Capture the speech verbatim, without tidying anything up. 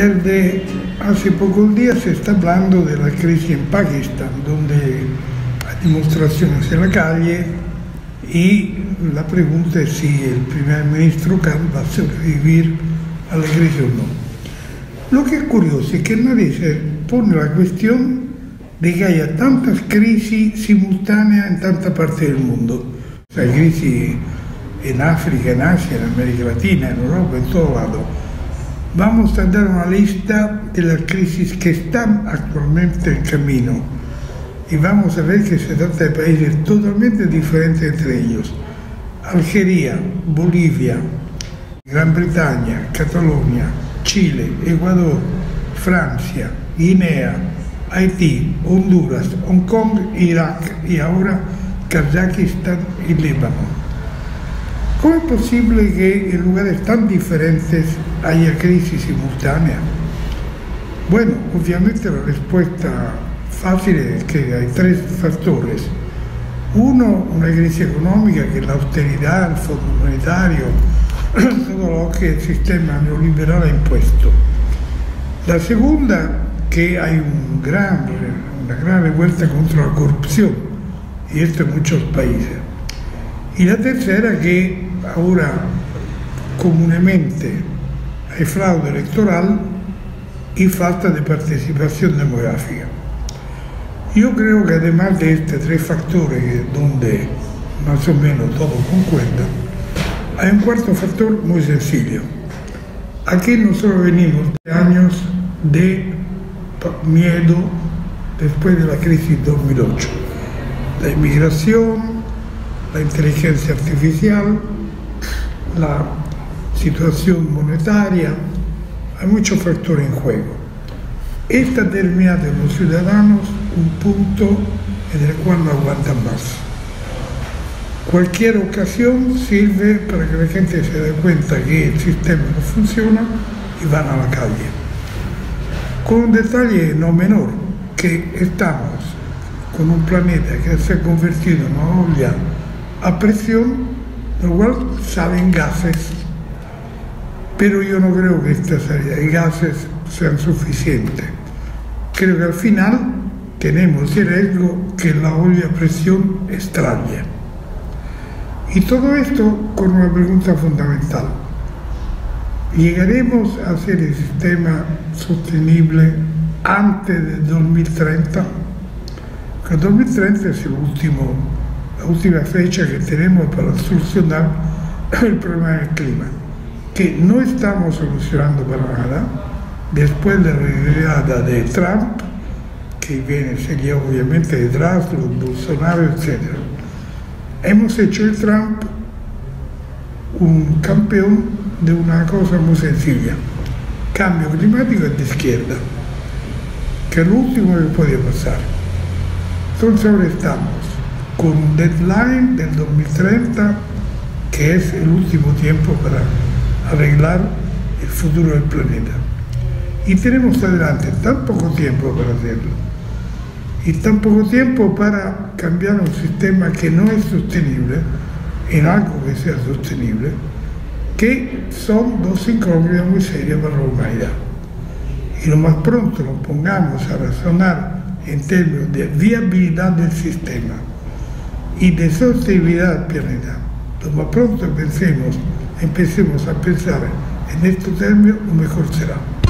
Desde hace pocos días se está hablando de la crisis en Pakistán, donde hay demostraciones en la calle y la pregunta es si el primer ministro Khan va a sobrevivir a la crisis o no. Lo que es curioso es que nadie se pone la cuestión de que haya tantas crisis simultáneas en tanta parte del mundo. Hay crisis en África, en Asia, en América Latina, en Europa, en todo lado. Vamos a dar una lista de las crisis que están actualmente en camino y vamos a ver que se trata de países totalmente diferentes entre ellos. Algeria, Bolivia, Gran Bretaña, Cataluña, Chile, Ecuador, Francia, Guinea, Haití, Honduras, Hong Kong, Irak y ahora Kazajistán y Líbano. ¿Cómo es posible que en lugares tan diferentes haya crisis simultáneas? Bueno, obviamente la respuesta fácil es que hay tres factores. Uno, una crisis económica, que es la austeridad, el fondo monetario, todo lo que el sistema neoliberal ha impuesto. La segunda, que hay un gran, una gran revuelta contra la corrupción, y esto en muchos países. Y la tercera, que ahora comunemente hay fraude electoral y falta de participación demográfica. Yo creo que además de estos tres factores donde más o menos todo concuerda, hay un cuarto factor muy sencillo. Aquí nosotros venimos de años de miedo después de la crisis dos mil ocho. La inmigración, la inteligencia artificial, la situación monetaria, hay muchos factores en juego. Esta determina de los ciudadanos un punto en el cual no aguantan más. Cualquier ocasión sirve para que la gente se dé cuenta que el sistema no funciona y van a la calle. Con un detalle no menor, que estamos con un planeta que se ha convertido en una olla a presión, lo cual salen gases, pero yo no creo que esta salida de gases sean suficientes. Creo que al final tenemos el riesgo que la olla a presión estalle. Y todo esto con una pregunta fundamental. ¿Llegaremos a hacer el sistema sostenible antes de dos mil treinta? Porque dos mil treinta es el último, la última fecha que tenemos para solucionar el problema del clima, que no estamos solucionando para nada. Después de la retirada de Trump, que viene, sería obviamente detrás, los Bolsonaro, etcétera, hemos hecho de Trump un campeón de una cosa muy sencilla. Cambio climático es de izquierda, que es lo último que podía pasar. Entonces ahora estamos con un deadline del dos mil treinta, que es el último tiempo para arreglar el futuro del planeta. Y tenemos adelante tan poco tiempo para hacerlo, y tan poco tiempo para cambiar un sistema que no es sostenible en algo que sea sostenible, que son dos incógnitas muy serias para la humanidad. Y lo más pronto nos pongamos a razonar en términos de viabilidad del sistema y de sostenibilidad del planeta, lo más pronto pensemos, empecemos a pensar en estos términos, lo mejor será.